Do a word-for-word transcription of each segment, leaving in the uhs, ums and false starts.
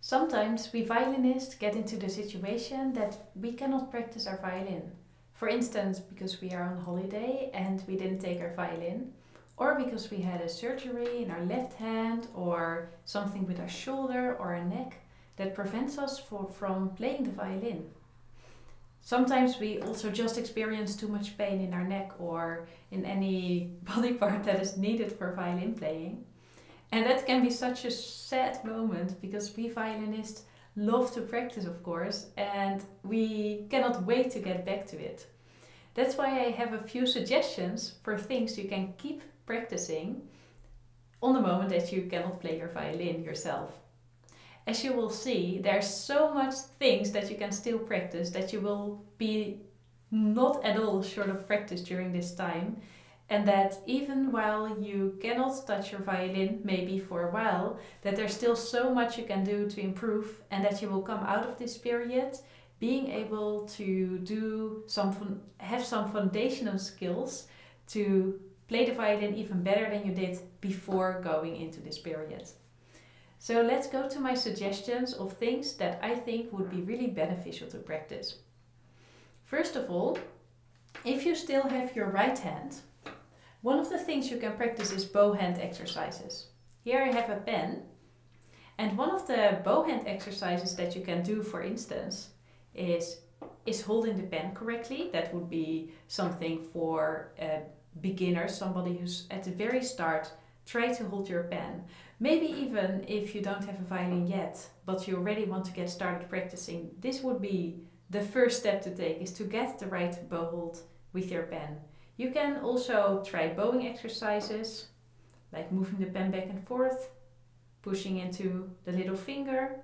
Sometimes we violinists get into the situation that we cannot practice our violin. For instance, because we are on holiday and we didn't take our violin, or because we had a surgery in our left hand, or something with our shoulder or our neck that prevents us for, from playing the violin. Sometimes we also just experience too much pain in our neck or in any body part that is needed for violin playing. And that can be such a sad moment, because we violinists love to practice, of course, and we cannot wait to get back to it. That's why I have a few suggestions for things you can keep practicing on the moment that you cannot play your violin yourself. As you will see, there's so much things that you can still practice that you will be not at all short of practice during this time. And that even while you cannot touch your violin, maybe for a while, that there's still so much you can do to improve, and that you will come out of this period being able to do some, have some foundational skills to play the violin even better than you did before going into this period. So let's go to my suggestions of things that I think would be really beneficial to practice. First of all, if you still have your right hand, one of the things you can practice is bow hand exercises. Here I have a pen, and one of the bow hand exercises that you can do, for instance, is, is holding the pen correctly. That would be something for a beginner, somebody who's at the very start. Try to hold your pen. Maybe even if you don't have a violin yet, but you already want to get started practicing, this would be the first step to take, is to get the right bow hold with your pen. You can also try bowing exercises, like moving the pen back and forth, pushing into the little finger,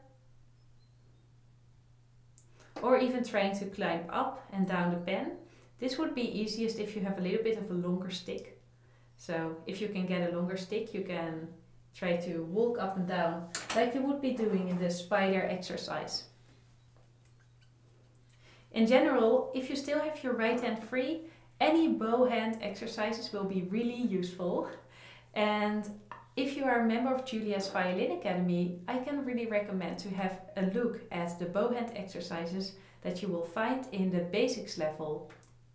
or even trying to climb up and down the pen. This would be easiest if you have a little bit of a longer stick. So if you can get a longer stick, you can try to walk up and down like you would be doing in the spider exercise. In general, if you still have your right hand free, any bow hand exercises will be really useful. And if you are a member of Julia's Violin Academy, I can really recommend to have a look at the bow hand exercises that you will find in the basics level.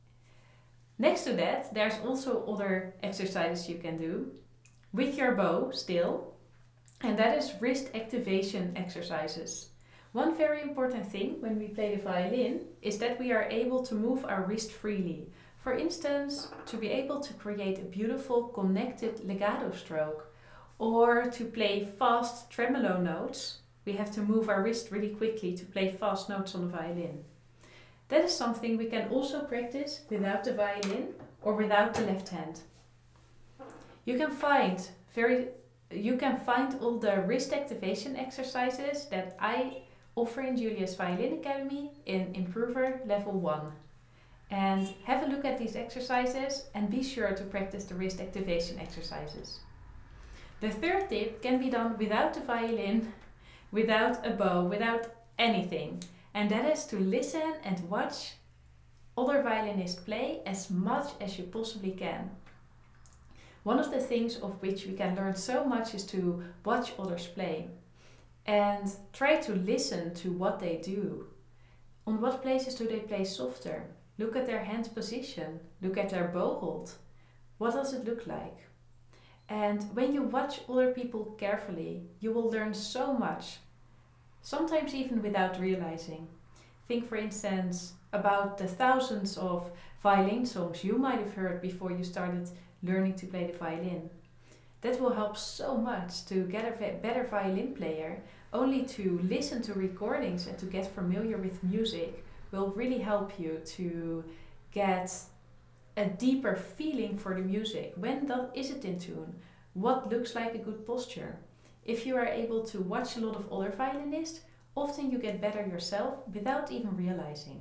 Next to that, there's also other exercises you can do with your bow still, and that is wrist activation exercises. One very important thing when we play the violin is that we are able to move our wrist freely. For instance, to be able to create a beautiful connected legato stroke, or to play fast tremolo notes, we have to move our wrist really quickly to play fast notes on the violin. That is something we can also practice without the violin or without the left hand. You can find very, you can find all the wrist activation exercises that I offer in Julia's Violin Academy in Improver Level one. And have a look at these exercises and be sure to practice the wrist activation exercises. The third tip can be done without the violin, without a bow, without anything. And that is to listen and watch other violinists play as much as you possibly can. One of the things of which we can learn so much is to watch others play and try to listen to what they do. On what places do they play softer? Look at their hand position, look at their bow hold. What does it look like? And when you watch other people carefully, you will learn so much, sometimes even without realizing. Think, for instance, about the thousands of violin songs you might have heard before you started learning to play the violin. That will help so much to get a better violin player. Only to listen to recordings and to get familiar with music will really help you to get a deeper feeling for the music. When that, is it in tune? What looks like a good posture? If you are able to watch a lot of other violinists, often you get better yourself without even realizing.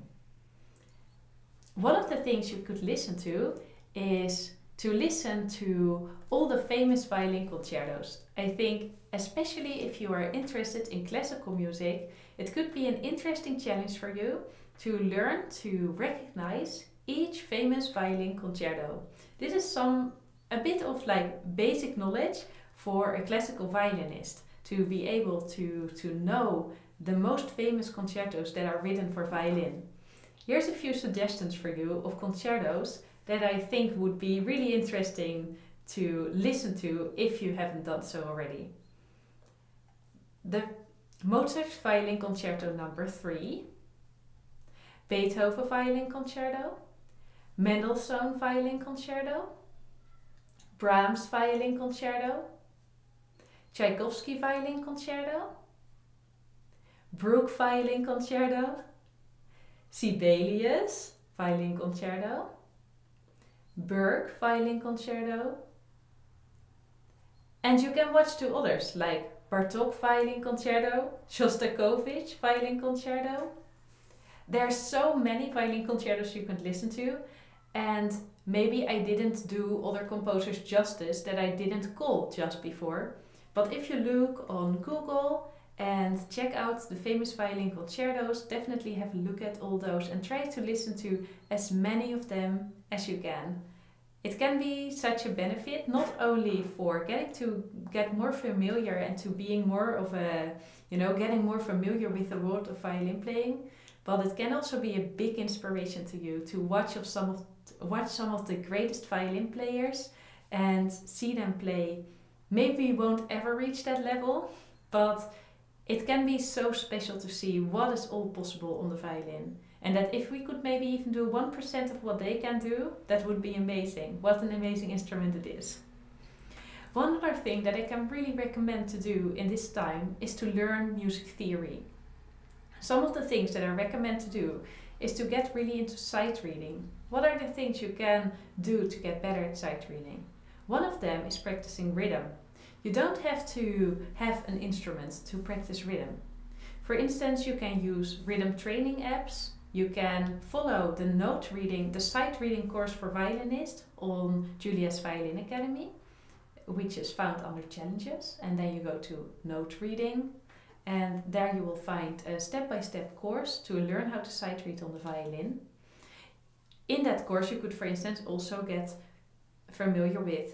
One of the things you could listen to is to listen to all the famous violin concertos. I think especially if you are interested in classical music, it could be an interesting challenge for you to learn to recognize each famous violin concerto. This is some a bit of like basic knowledge for a classical violinist, to be able to, to know the most famous concertos that are written for violin. Here's a few suggestions for you of concertos that I think would be really interesting to listen to if you haven't done so already. The Mozart's Violin Concerto number three, Beethoven Violin Concerto, Mendelssohn Violin Concerto, Brahms Violin Concerto, Tchaikovsky Violin Concerto, Bruch Violin Concerto, Sibelius Violin Concerto, Berg Violin Concerto, and you can watch two others like Bartók Violin Concerto, Shostakovich Violin Concerto. There are so many violin concertos you can listen to, and maybe I didn't do other composers justice that I didn't call just before. But if you look on Google and check out the famous violin concertos, definitely have a look at all those and try to listen to as many of them as you can. It can be such a benefit, not only for getting to get more familiar and to being more of a, you know, getting more familiar with the world of violin playing, but it can also be a big inspiration to you to watch of some of watch some of the greatest violin players and see them play. Maybe we won't ever reach that level, but it can be so special to see what is all possible on the violin. And that if we could maybe even do one percent of what they can do, that would be amazing. What an amazing instrument it is. One other thing that I can really recommend to do in this time is to learn music theory. Some of the things that I recommend to do is to get really into sight reading. What are the things you can do to get better at sight reading? One of them is practicing rhythm. You don't have to have an instrument to practice rhythm. For instance, you can use rhythm training apps. You can follow the note reading, the sight reading course for violinists on Julia's Violin Academy, which is found under challenges. And then you go to note reading, and there you will find a step-by-step course to learn how to sight read on the violin. In that course, you could, for instance, also get familiar with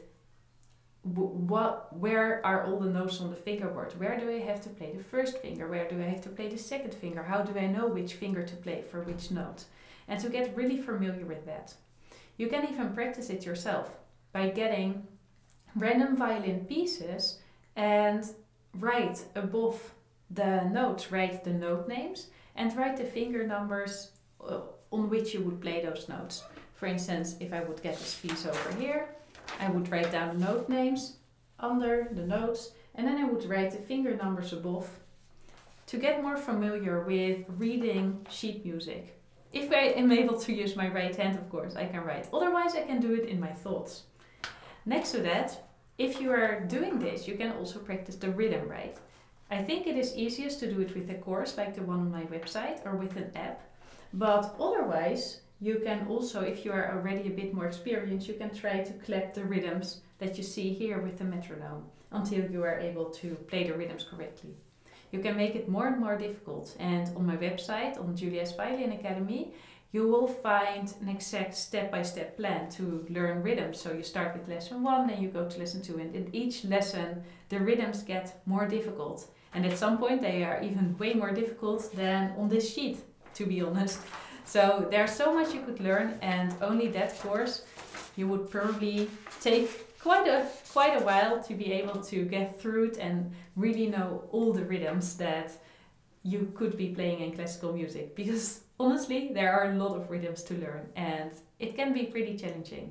what, where are all the notes on the fingerboard? Where do I have to play the first finger? Where do I have to play the second finger? How do I know which finger to play for which note? And to get really familiar with that. You can even practice it yourself by getting random violin pieces and write above the notes, write the note names and write the finger numbers uh, on which you would play those notes. For instance, if I would get this piece over here, I would write down the note names under the notes and then I would write the finger numbers above to get more familiar with reading sheet music. If I am able to use my right hand, of course, I can write. Otherwise, I can do it in my thoughts. Next to that, if you are doing this, you can also practice the rhythm, right? I think it is easiest to do it with a course like the one on my website or with an app. But otherwise, you can also, if you are already a bit more experienced, you can try to clap the rhythms that you see here with the metronome until you are able to play the rhythms correctly. You can make it more and more difficult, and on my website, on Julia's Violin Academy, you will find an exact step-by-step plan to learn rhythms. So you start with lesson one, then you go to lesson two, and in each lesson the rhythms get more difficult. And at some point they are even way more difficult than on this sheet, to be honest. So there's so much you could learn, and only that course you would probably take quite a quite a while to be able to get through it and really know all the rhythms that you could be playing in classical music, because honestly there are a lot of rhythms to learn and it can be pretty challenging.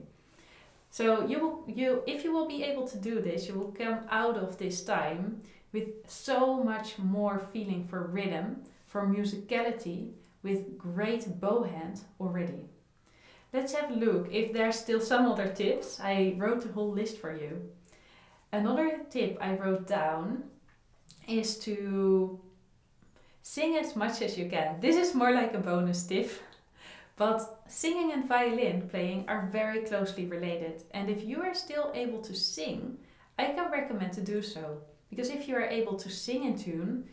So you will, you if you will be able to do this, you will come out of this time with so much more feeling for rhythm, for musicality, with great bow hand already. Let's have a look if there's still some other tips. I wrote a whole list for you. Another tip I wrote down is to sing as much as you can. This is more like a bonus tip, but singing and violin playing are very closely related. And if you are still able to sing, I can recommend to do so. Because if you are able to sing in tune,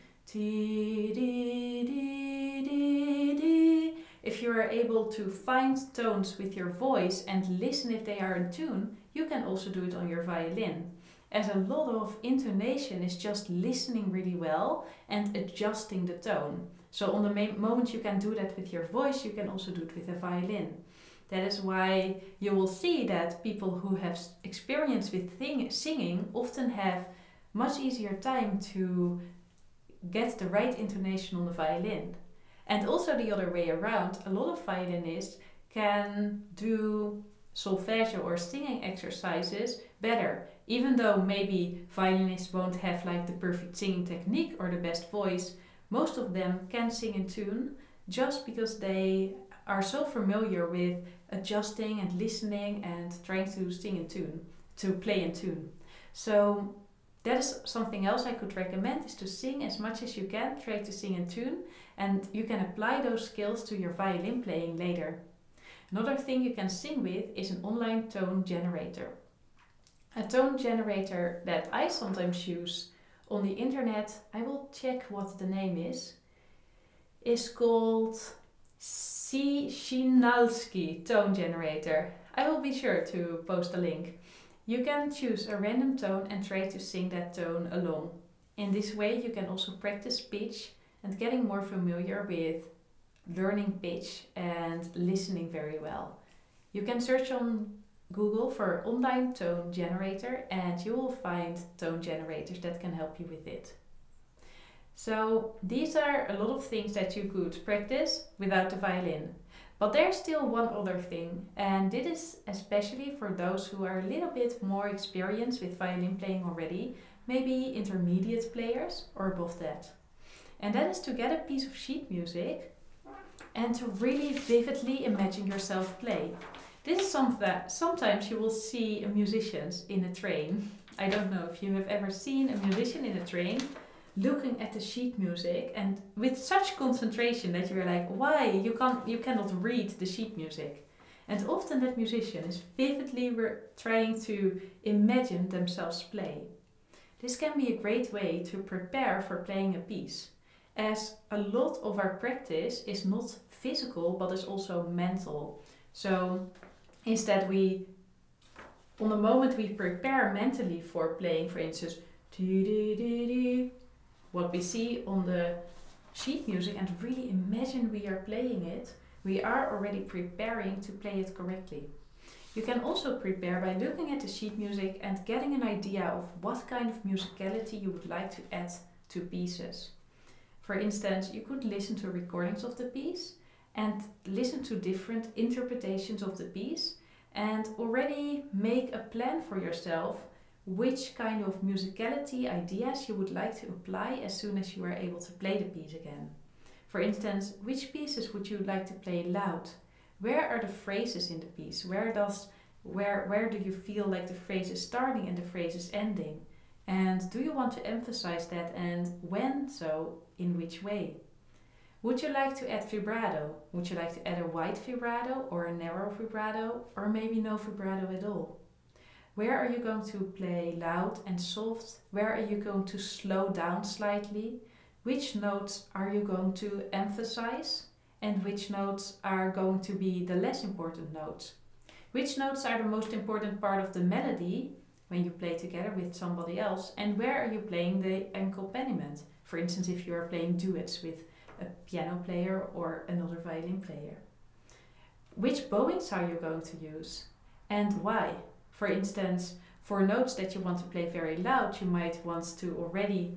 if you are able to find tones with your voice and listen if they are in tune, you can also do it on your violin. as a lot of intonation is just listening really well and adjusting the tone. So on the main moment you can do that with your voice, you can also do it with a violin. That is why you will see that people who have experience with thing, singing often have much easier time to get the right intonation on the violin. And also the other way around, a lot of violinists can do solfeggio or singing exercises better. Even though maybe violinists won't have like the perfect singing technique or the best voice, most of them can sing in tune just because they are so familiar with adjusting and listening and trying to sing in tune, to play in tune. So that is something else I could recommend, is to sing as much as you can, try to sing in tune, and you can apply those skills to your violin playing later. Another thing you can sing with is an online tone generator. A tone generator that I sometimes use on the internet, I will check what the name is, is called Shinalski Tone Generator. I will be sure to post a link. You can choose a random tone and try to sing that tone along. In this way you can also practice pitch and getting more familiar with learning pitch and listening very well. You can search on Google for online tone generator and you will find tone generators that can help you with it. So these are a lot of things that you could practice without the violin. But there's still one other thing, and this is especially for those who are a little bit more experienced with violin playing already, maybe intermediate players or above that. And that is to get a piece of sheet music and to really vividly imagine yourself play. This is something that sometimes you will see musicians in a train. I don't know if you have ever seen a musician in a train looking at the sheet music and with such concentration that you're like, why? You can't, you cannot read the sheet music. And often that musician is vividly trying to imagine themselves play. This can be a great way to prepare for playing a piece, as a lot of our practice is not physical but is also mental. So instead we, on the moment we prepare mentally for playing, for instance, what we see on the sheet music and really imagine we are playing it, we are already preparing to play it correctly. You can also prepare by looking at the sheet music and getting an idea of what kind of musicality you would like to add to pieces. For instance, you could listen to recordings of the piece and listen to different interpretations of the piece and already make a plan for yourself which kind of musicality ideas you would like to apply as soon as you are able to play the piece again. For instance, which pieces would you like to play loud? Where are the phrases in the piece? Where does where where do you feel like the phrase is starting and the phrase is ending? And do you want to emphasize that, and when so, in which way? Would you like to add vibrato? Would you like to add a wide vibrato or a narrow vibrato, or maybe no vibrato at all? Where are you going to play loud and soft? Where are you going to slow down slightly? Which notes are you going to emphasize? And which notes are going to be the less important notes? Which notes are the most important part of the melody when you play together with somebody else? And where are you playing the accompaniment? For instance, if you are playing duets with a piano player or another violin player. Which bowings are you going to use? And why? For instance, for notes that you want to play very loud, you might want to already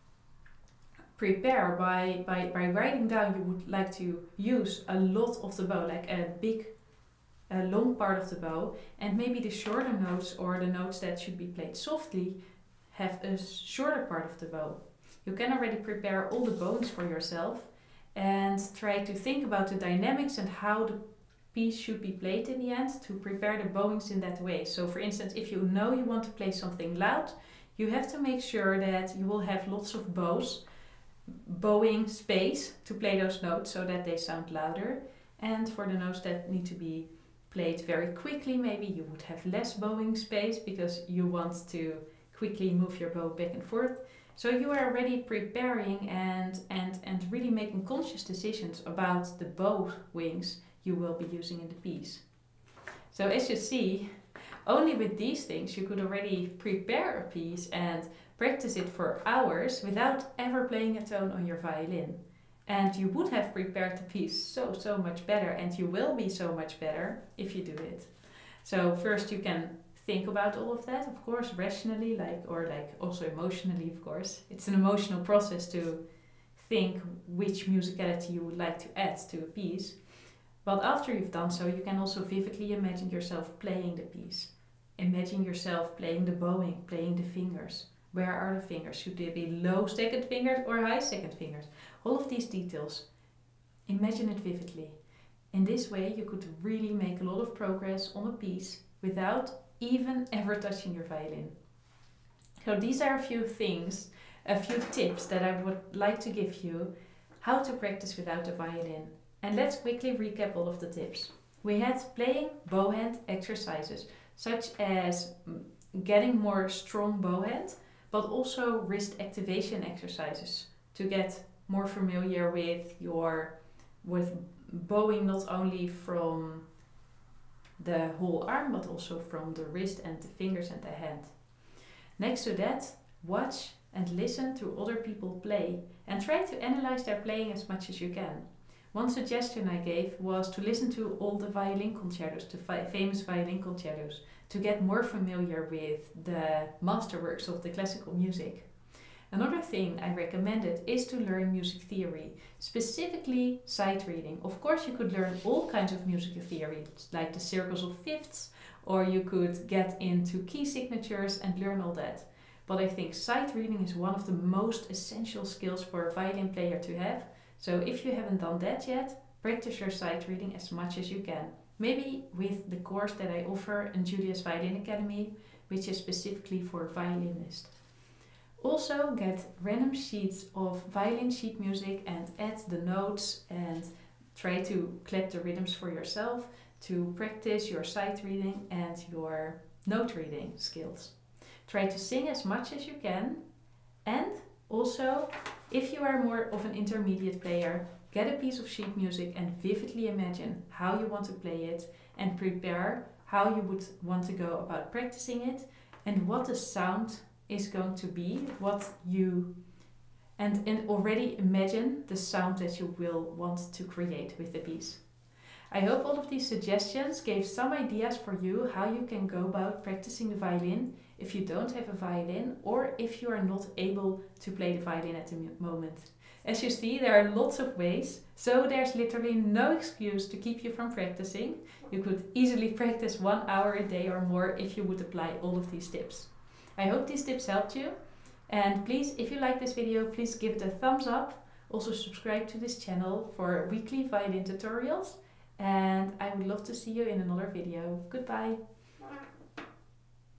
prepare by, by, by writing down you would like to use a lot of the bow, like a big, a long part of the bow, and maybe the shorter notes or the notes that should be played softly have a shorter part of the bow. You can already prepare all the bowings for yourself and try to think about the dynamics and how the piece should be played in the end to prepare the bowings in that way. So for instance, if you know you want to play something loud, you have to make sure that you will have lots of bows, bowing space to play those notes so that they sound louder. And for the notes that need to be played very quickly, maybe you would have less bowing space because you want to quickly move your bow back and forth. So you are already preparing and, and, and really making conscious decisions about the bow wings you will be using in the piece. So as you see, Only with these things you could already prepare a piece and practice it for hours without ever playing a tone on your violin. And you would have prepared the piece so, so much better, and you will be so much better if you do it. So first you can think about all of that, of course, rationally, like, or like also emotionally, of course. It's an emotional process to think which musicality you would like to add to a piece. But after you've done so, you can also vividly imagine yourself playing the piece. Imagine yourself playing the bowing, playing the fingers. Where are the fingers? Should they be low second fingers or high second fingers? All of these details. Imagine it vividly. In this way, you could really make a lot of progress on a piece without even ever touching your violin. So these are a few things, a few tips that I would like to give you how to practice without a violin. And let's quickly recap all of the tips. We had playing bow hand exercises, such as getting more strong bow hand, but also wrist activation exercises to get more familiar with your with bowing, not only from the whole arm but also from the wrist and the fingers and the hand. Next to that, watch and listen to other people play and try to analyze their playing as much as you can. One suggestion I gave was to listen to all the violin concertos, the fi famous violin concertos, to get more familiar with the masterworks of the classical music. Another thing I recommended is to learn music theory, specifically sight reading. Of course, you could learn all kinds of music theory, like the circles of fifths, or you could get into key signatures and learn all that. But I think sight reading is one of the most essential skills for a violin player to have. So if you haven't done that yet, practice your sight reading as much as you can. Maybe with the course that I offer in Julia's Violin Academy, which is specifically for violinists. Also get random sheets of violin sheet music and add the notes and try to clap the rhythms for yourself to practice your sight reading and your note reading skills. Try to sing as much as you can, and also if you are more of an intermediate player, get a piece of sheet music and vividly imagine how you want to play it and prepare how you would want to go about practicing it and what the sound is going to be, what you and, and already imagine the sound that you will want to create with the piece. I hope all of these suggestions gave some ideas for you how you can go about practicing the violin if you don't have a violin or if you are not able to play the violin at the moment. As you see, there are lots of ways, so there's literally no excuse to keep you from practicing. You could easily practice one hour a day or more if you would apply all of these tips. I hope these tips helped you, and please, if you like this video, please give it a thumbs up. Also subscribe to this channel for weekly violin tutorials, and I would love to see you in another video. Goodbye!